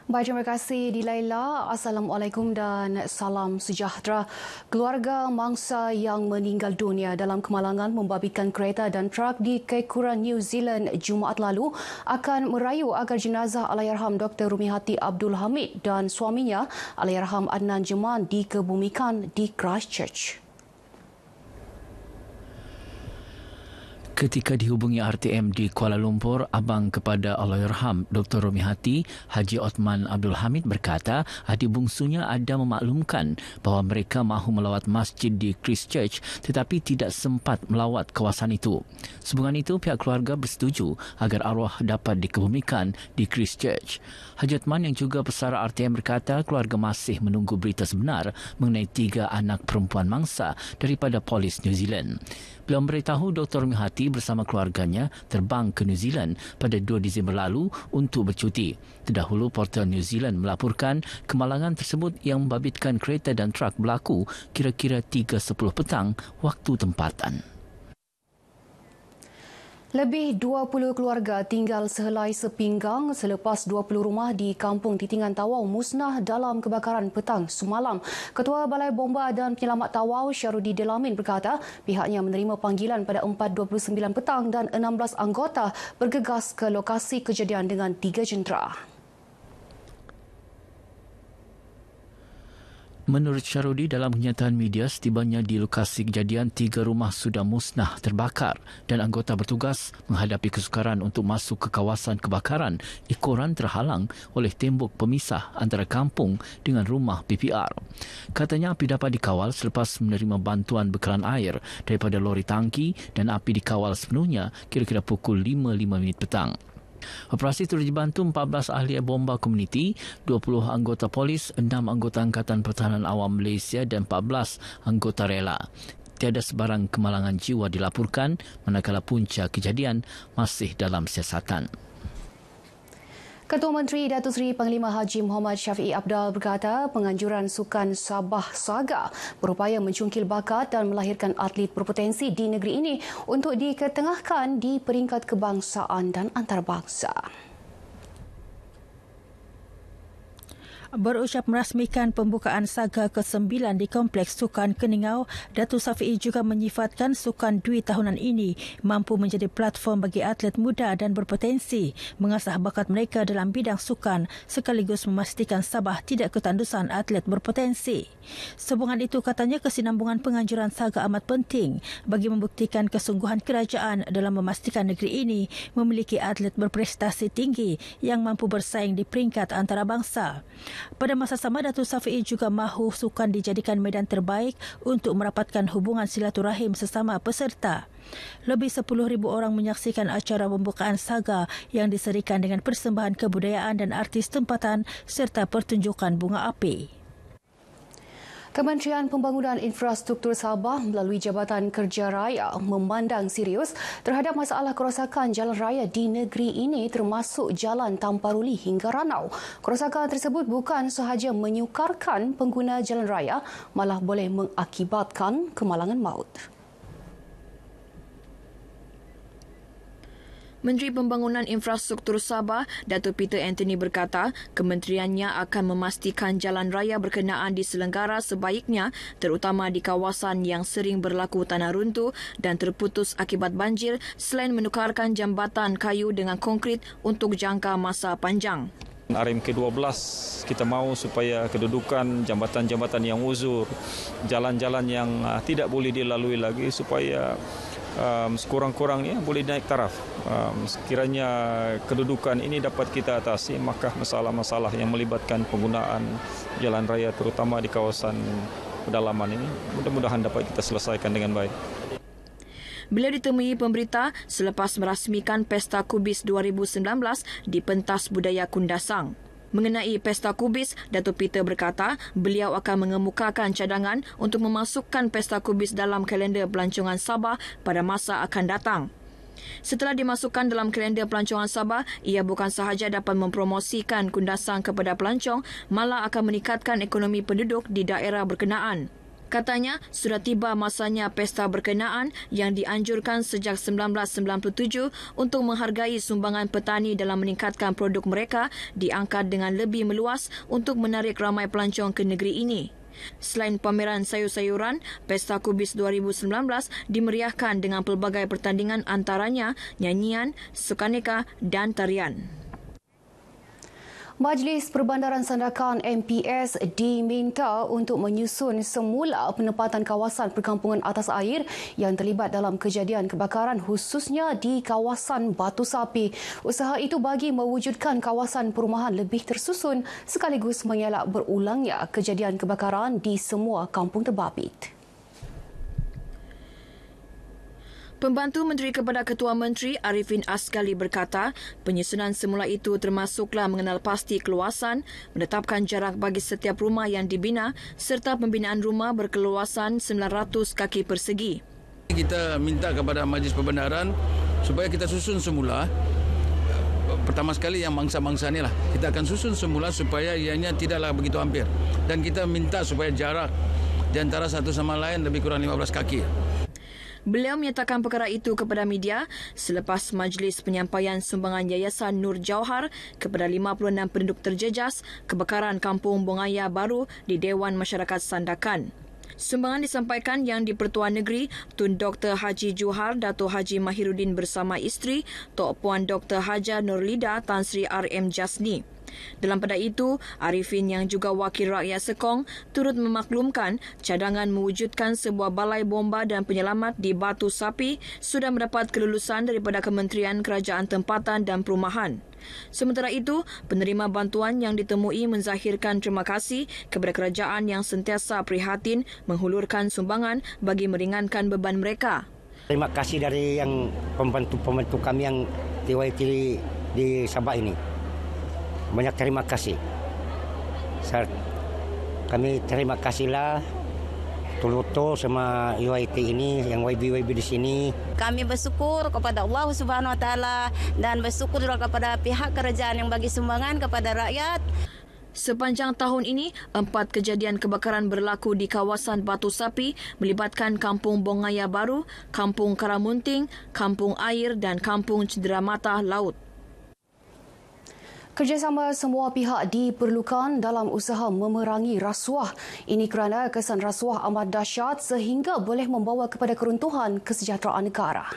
Baik, terima kasih Dilaila. Assalamualaikum dan salam sejahtera. Keluarga mangsa yang meninggal dunia dalam kemalangan membabitkan kereta dan truk di Kekuran, New Zealand Jumaat lalu akan merayu agar jenazah Allahyarham Dr. Rumihati Abdul Hamid dan suaminya Allahyarham Adnan Jeman dikebumikan di Christchurch. Ketika dihubungi RTM di Kuala Lumpur, abang kepada Allahyarham Dr. Rumihati, Haji Othman Abdul Hamid berkata adik bungsunya ada memaklumkan bahawa mereka mahu melawat masjid di Christchurch tetapi tidak sempat melawat kawasan itu. Sehubungan itu, pihak keluarga bersetuju agar arwah dapat dikebumikan di Christchurch. Haji Othman yang juga pesara RTM berkata keluarga masih menunggu berita sebenar mengenai 3 anak perempuan mangsa daripada polis New Zealand. Beliau memberitahu Dr. Rumihati bersama keluarganya terbang ke New Zealand pada 2 Disember lalu untuk bercuti. Terdahulu, portal New Zealand melaporkan kemalangan tersebut yang membabitkan kereta dan truk berlaku kira-kira 3.10 petang waktu tempatan. Lebih 20 keluarga tinggal sehelai sepinggang selepas 20 rumah di Kampung Titingan Tawau musnah dalam kebakaran petang semalam. Ketua Balai Bomba dan Penyelamat Tawau, Syarudi Delamin berkata pihaknya menerima panggilan pada 4.29 petang dan 16 anggota bergegas ke lokasi kejadian dengan 3 jentera. Menurut Syarudi, dalam kenyataan media, setibanya di lokasi kejadian 3 rumah sudah musnah terbakar dan anggota bertugas menghadapi kesukaran untuk masuk ke kawasan kebakaran. Ekoran terhalang oleh tembok pemisah antara kampung dengan rumah PPR. Katanya api dapat dikawal selepas menerima bantuan bekalan air daripada lori tangki dan api dikawal sepenuhnya kira-kira pukul 5.05 petang. Operasi turut dibantu 14 ahli bomba komuniti, 20 anggota polis, 6 anggota Angkatan Pertahanan Awam Malaysia dan 14 anggota rela. Tiada sebarang kemalangan jiwa dilaporkan, manakala punca kejadian masih dalam siasatan. Ketua Menteri Datuk Seri Panglima Haji Muhammad Syafiee Apdal berkata penganjuran Sukan Sabah Saga berupaya mencungkil bakat dan melahirkan atlet berpotensi di negeri ini untuk diketengahkan di peringkat kebangsaan dan antarabangsa. Berucap merasmikan pembukaan Saga ke-9 di Kompleks Sukan Keningau, Datuk Syafiee juga menyifatkan Sukan Dwi tahunan ini mampu menjadi platform bagi atlet muda dan berpotensi mengasah bakat mereka dalam bidang sukan sekaligus memastikan Sabah tidak ketandusan atlet berpotensi. Sehubungan itu, katanya kesinambungan penganjuran Saga amat penting bagi membuktikan kesungguhan kerajaan dalam memastikan negeri ini memiliki atlet berprestasi tinggi yang mampu bersaing di peringkat antarabangsa. Pada masa sama, Datuk Syafiee juga mahu sukan dijadikan medan terbaik untuk merapatkan hubungan silaturahim sesama peserta. Lebih 10,000 orang menyaksikan acara pembukaan Saga yang diserikan dengan persembahan kebudayaan dan artis tempatan serta pertunjukan bunga api. Kementerian Pembangunan Infrastruktur Sabah melalui Jabatan Kerja Raya memandang serius terhadap masalah kerosakan jalan raya di negeri ini termasuk Jalan Tamparuli hingga Ranau. Kerosakan tersebut bukan sahaja menyukarkan pengguna jalan raya, malah boleh mengakibatkan kemalangan maut. Menteri Pembangunan Infrastruktur Sabah, Datuk Peter Anthony berkata, kementeriannya akan memastikan jalan raya berkenaan diselenggara sebaiknya, terutama di kawasan yang sering berlaku tanah runtuh dan terputus akibat banjir, selain menukarkan jambatan kayu dengan konkrit untuk jangka masa panjang. RMK 12 kita mahu supaya kedudukan jambatan-jambatan yang uzur, jalan-jalan yang tidak boleh dilalui lagi supaya sekurang-kurangnya boleh naik taraf. Sekiranya kedudukan ini dapat kita atasi, maka masalah-masalah yang melibatkan penggunaan jalan raya terutama di kawasan pedalaman ini mudah-mudahan dapat kita selesaikan dengan baik. Beliau ditemui pemberita selepas merasmikan Pesta Kubis 2019 di Pentas Budaya Kundasang. Mengenai Pesta Kubis, Datuk Peter berkata beliau akan mengemukakan cadangan untuk memasukkan Pesta Kubis dalam kalender pelancongan Sabah pada masa akan datang. Setelah dimasukkan dalam kalender pelancongan Sabah, ia bukan sahaja dapat mempromosikan Kundasang kepada pelancong, malah akan meningkatkan ekonomi penduduk di daerah berkenaan. Katanya, sudah tiba masanya pesta berkenaan yang dianjurkan sejak 1997 untuk menghargai sumbangan petani dalam meningkatkan produk mereka diangkat dengan lebih meluas untuk menarik ramai pelancong ke negeri ini. Selain pameran sayur-sayuran, Pesta Kubis 2019 dimeriahkan dengan pelbagai pertandingan antaranya nyanyian, sukaneka dan tarian. Majlis Perbandaran Sandakan MPS diminta untuk menyusun semula penempatan kawasan perkampungan atas air yang terlibat dalam kejadian kebakaran khususnya di kawasan Batu Sapi. Usaha itu bagi mewujudkan kawasan perumahan lebih tersusun sekaligus mengelak berulangnya kejadian kebakaran di semua kampung terbabit. Pembantu Menteri kepada Ketua Menteri Arifin Asgali berkata, penyusunan semula itu termasuklah mengenal pasti keluasan, menetapkan jarak bagi setiap rumah yang dibina serta pembinaan rumah berkeluasan 900 kaki persegi. Kita minta kepada Majlis Perbandaran supaya kita susun semula. Pertama sekali yang bangsa-bangsa ni lah. Kita akan susun semula supaya ianya tidaklah begitu hampir. Dan kita minta supaya jarak di antara satu sama lain lebih kurang 15 kaki. Beliau menyatakan perkara itu kepada media selepas majlis penyampaian sumbangan Yayasan Nur Jauhar kepada 56 penduduk terjejas kebakaran Kampung Bongaya Baru di Dewan Masyarakat Sandakan. Sumbangan disampaikan Yang di-Pertuan Negeri Tun Dr. Haji Juhar Dato' Haji Mahiruddin bersama isteri Tok Puan Dr. Haja Nurlida Tan Sri R.M. Jasni. Dalam pada itu, Arifin yang juga wakil rakyat Sekong turut memaklumkan cadangan mewujudkan sebuah balai bomba dan penyelamat di Batu Sapi sudah mendapat kelulusan daripada Kementerian Kerajaan Tempatan dan Perumahan. Sementara itu, penerima bantuan yang ditemui menzahirkan terima kasih kepada kerajaan yang sentiasa prihatin menghulurkan sumbangan bagi meringankan beban mereka. Terima kasih dari yang pembantu kami yang TYT di Sabah ini. Banyak terima kasih. Kami terima kasihlah betul-betul sama UIT ini, yang YB di sini. Kami bersyukur kepada Allah Subhanahu Wa Taala dan bersyukur juga kepada pihak kerajaan yang bagi sumbangan kepada rakyat. Sepanjang tahun ini, 4 kejadian kebakaran berlaku di kawasan Batu Sapi melibatkan Kampung Bongaya Baru, Kampung Karamunting, Kampung Air dan Kampung Cenderamata Laut. Kerjasama semua pihak diperlukan dalam usaha memerangi rasuah. Ini kerana kesan rasuah amat dahsyat sehingga boleh membawa kepada keruntuhan kesejahteraan negara.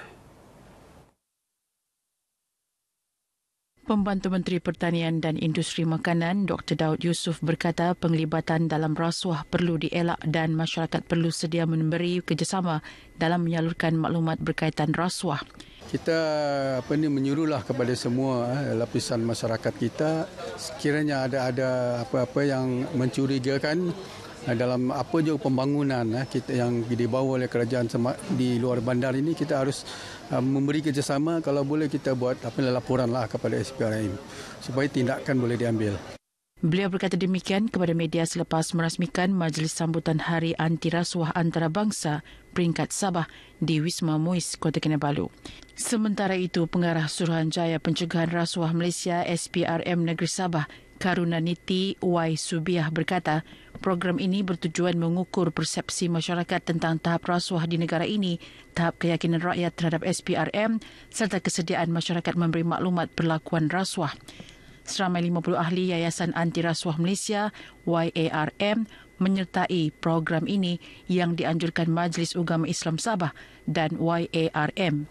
Pembantu Menteri Pertanian dan Industri Makanan Dr. Daud Yusof berkata penglibatan dalam rasuah perlu dielak dan masyarakat perlu sedia memberi kerjasama dalam menyalurkan maklumat berkaitan rasuah. Kita menyuruhlah kepada semua lapisan masyarakat kita, sekiranya ada apa-apa yang mencurigakan dalam apa je pembangunan kita yang dibawa oleh kerajaan di luar bandar ini, kita harus memberi kerjasama. Kalau boleh kita buat laporanlah kepada SPRM supaya tindakan boleh diambil. Beliau berkata demikian kepada media selepas merasmikan Majlis Sambutan Hari Anti Rasuah Antarabangsa peringkat Sabah di Wisma Muiz, Kota Kinabalu. Sementara itu, Pengarah Suruhanjaya Pencegahan Rasuah Malaysia SPRM Negeri Sabah Karunaniti Y. Subiah berkata, program ini bertujuan mengukur persepsi masyarakat tentang tahap rasuah di negara ini, tahap keyakinan rakyat terhadap SPRM serta kesediaan masyarakat memberi maklumat perlakuan rasuah. Seramai 50 ahli Yayasan Anti Rasuah Malaysia YARM menyertai program ini yang dianjurkan Majlis Ugama Islam Sabah dan YARM.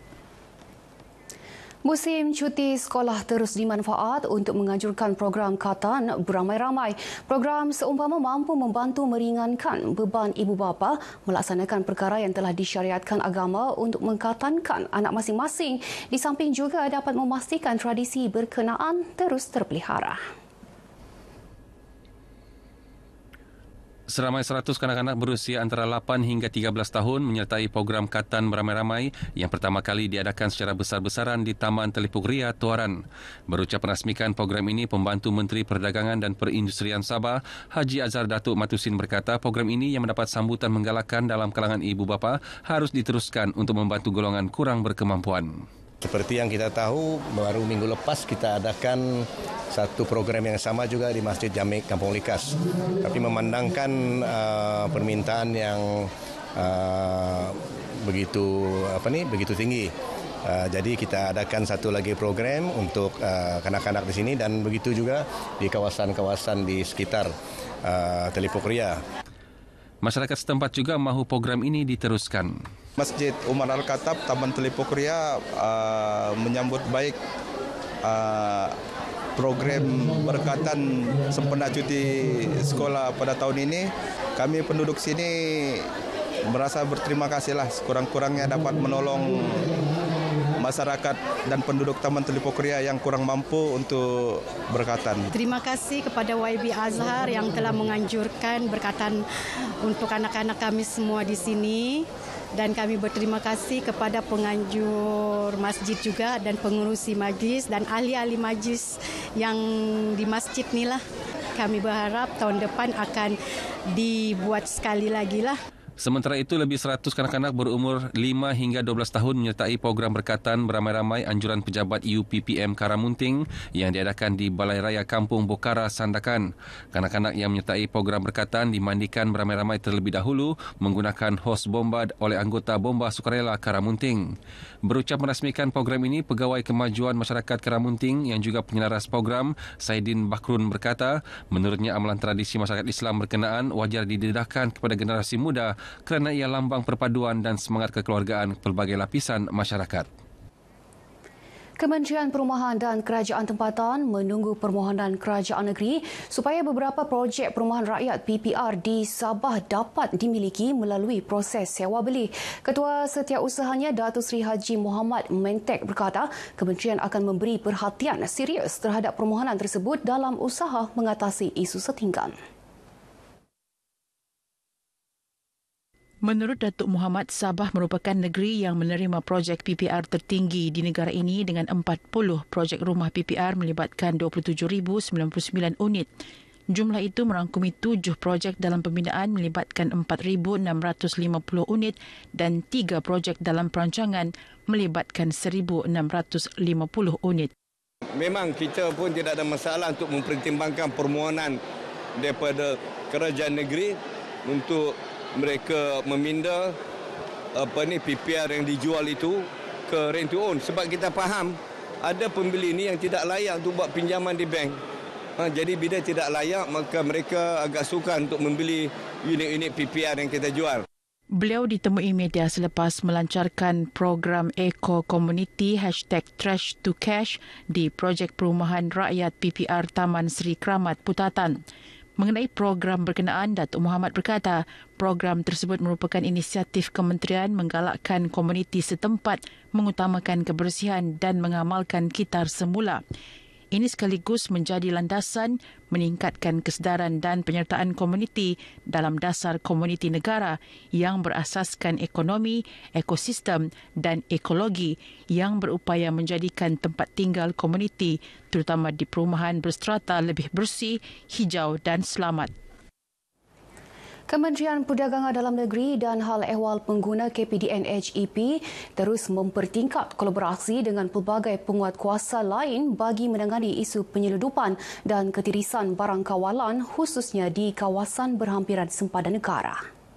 Musim cuti sekolah terus dimanfaat untuk menganjurkan program Katan Beramai-Ramai. Program seumpama mampu membantu meringankan beban ibu bapa melaksanakan perkara yang telah disyariatkan agama untuk mengkatankan anak masing-masing, di samping juga dapat memastikan tradisi berkenaan terus terpelihara. Seramai 100 kanak-kanak berusia antara 8 hingga 13 tahun menyertai program Katan Beramai-Ramai yang pertama kali diadakan secara besar-besaran di Taman Telipuk Ria, Tuaran. Berucap merasmikan program ini, Pembantu Menteri Perdagangan dan Perindustrian Sabah, Haji Azhar Datuk Matusin berkata program ini yang mendapat sambutan menggalakkan dalam kalangan ibu bapa harus diteruskan untuk membantu golongan kurang berkemampuan. Seperti yang kita tahu, baru minggu lepas kita adakan satu program yang sama juga di Masjid Jamik Kampung Likas. Tapi memandangkan permintaan yang begitu tinggi. Jadi kita adakan satu lagi program untuk kanak-kanak di sini dan begitu juga di kawasan-kawasan di sekitar Telipuk Ria. Masyarakat setempat juga mahu program ini diteruskan. Masjid Umar Al-Khattab Taman Telipuk Ria menyambut baik program berkatan sempena cuti sekolah pada tahun ini. Kami penduduk sini merasa berterima kasihlah sekurang-kurangnya dapat menolong masyarakat dan penduduk Taman Telipuk Ria yang kurang mampu untuk berkatan. Terima kasih kepada YB Azhar yang telah menganjurkan berkatan untuk anak-anak kami semua di sini. Dan kami berterima kasih kepada penganjur masjid juga dan pengurusi majlis dan ahli-ahli majlis yang di masjid ni lah. Kami berharap tahun depan akan dibuat sekali lagi lah. Sementara itu, lebih 100 kanak-kanak berumur 5 hingga 12 tahun menyertai program berkatan beramai-ramai anjuran pejabat UPPM Karamunting yang diadakan di Balai Raya Kampung Bokara, Sandakan. Kanak-kanak yang menyertai program berkatan dimandikan beramai-ramai terlebih dahulu menggunakan hos bomba oleh anggota Bomba Sukarela Karamunting. Berucap merasmikan program ini, Pegawai Kemajuan Masyarakat Karamunting yang juga penyelaras program, Saidin Bakrun berkata, menurutnya amalan tradisi masyarakat Islam berkenaan wajar didedahkan kepada generasi muda kerana ia lambang perpaduan dan semangat kekeluargaan pelbagai lapisan masyarakat. Kementerian Perumahan dan Kerajaan Tempatan menunggu permohonan Kerajaan Negeri supaya beberapa projek perumahan rakyat PPR di Sabah dapat dimiliki melalui proses sewa beli. Ketua Setiausahanya Datuk Seri Haji Muhammad Mentek berkata, kementerian akan memberi perhatian serius terhadap permohonan tersebut dalam usaha mengatasi isu setinggan. Menurut Datuk Muhammad, Sabah merupakan negeri yang menerima projek PPR tertinggi di negara ini dengan 40 projek rumah PPR melibatkan 27,099 unit. Jumlah itu merangkumi 7 projek dalam pembinaan melibatkan 4,650 unit dan 3 projek dalam perancangan melibatkan 1,650 unit. Memang kita pun tidak ada masalah untuk mempertimbangkan permohonan daripada kerajaan negeri untuk mereka meminda PPR yang dijual itu ke rent to own, sebab kita faham ada pembeli ni yang tidak layak untuk buat pinjaman di bank. Jadi bila tidak layak, maka mereka agak sukar untuk membeli unit-unit PPR yang kita jual. Beliau ditemui media selepas melancarkan program Eco Community #Trash2Cash di projek perumahan rakyat PPR Taman Seri Kramat, Putatan. Mengenai program berkenaan, Datuk Muhammad berkata, program tersebut merupakan inisiatif kementerian menggalakkan komuniti setempat mengutamakan kebersihan dan mengamalkan kitar semula. Ini sekaligus menjadi landasan meningkatkan kesedaran dan penyertaan komuniti dalam dasar komuniti negara yang berasaskan ekonomi, ekosistem dan ekologi yang berupaya menjadikan tempat tinggal komuniti terutama di perumahan berstrata lebih bersih, hijau dan selamat. Kementerian Perdagangan Dalam Negeri dan Hal Ehwal Pengguna KPDN HEP terus mempertingkat kolaborasi dengan pelbagai penguatkuasa lain bagi menangani isu penyeludupan dan ketirisan barang kawalan khususnya di kawasan berhampiran sempadan negara.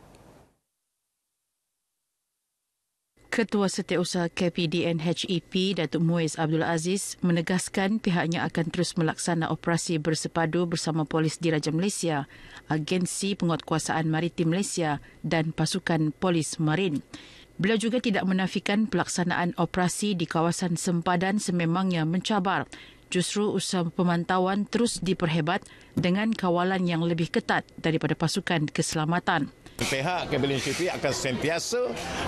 Ketua Setiausaha KPDN HEP, Datuk Muiz Abdul Aziz, menegaskan pihaknya akan terus melaksana operasi bersepadu bersama Polis Diraja Malaysia, Agensi Penguatkuasaan Maritim Malaysia dan pasukan Polis Marin. Beliau juga tidak menafikan pelaksanaan operasi di kawasan sempadan sememangnya mencabar. Justru usaha pemantauan terus diperhebat dengan kawalan yang lebih ketat daripada pasukan keselamatan. Pihak KPDN HEP akan sentiasa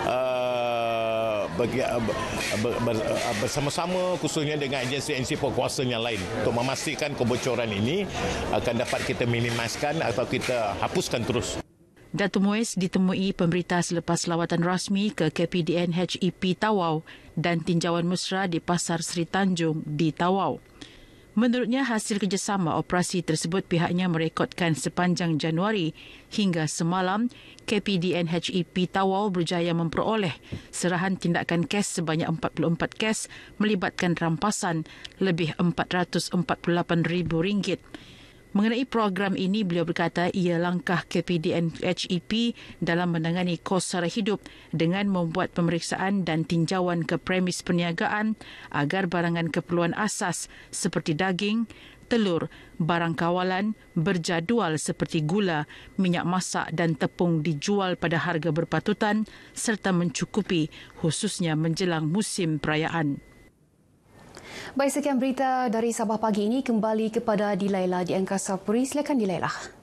bersama-sama khususnya dengan agensi-agensi penguasa yang lain untuk memastikan kebocoran ini akan dapat kita minimiskan atau kita hapuskan terus. Datuk Muiz ditemui pemberita selepas lawatan rasmi ke KPDN HEP Tawau dan tinjauan mesra di Pasar Seri Tanjung di Tawau. Menurutnya, hasil kerjasama operasi tersebut pihaknya merekodkan sepanjang Januari hingga semalam, KPDN-HEP Tawau berjaya memperoleh serahan tindakan kes sebanyak 44 kes melibatkan rampasan lebih RM448,000. Mengenai program ini, beliau berkata ia langkah KPDN-HEP dalam menangani kos sara hidup dengan membuat pemeriksaan dan tinjauan ke premis perniagaan agar barangan keperluan asas seperti daging, telur, barang kawalan berjadual seperti gula, minyak masak dan tepung dijual pada harga berpatutan serta mencukupi khususnya menjelang musim perayaan. Baik, sekian berita dari Sabah pagi ini. Kembali kepada Dilaila di Angkasa Puri. Silakan Dilaila.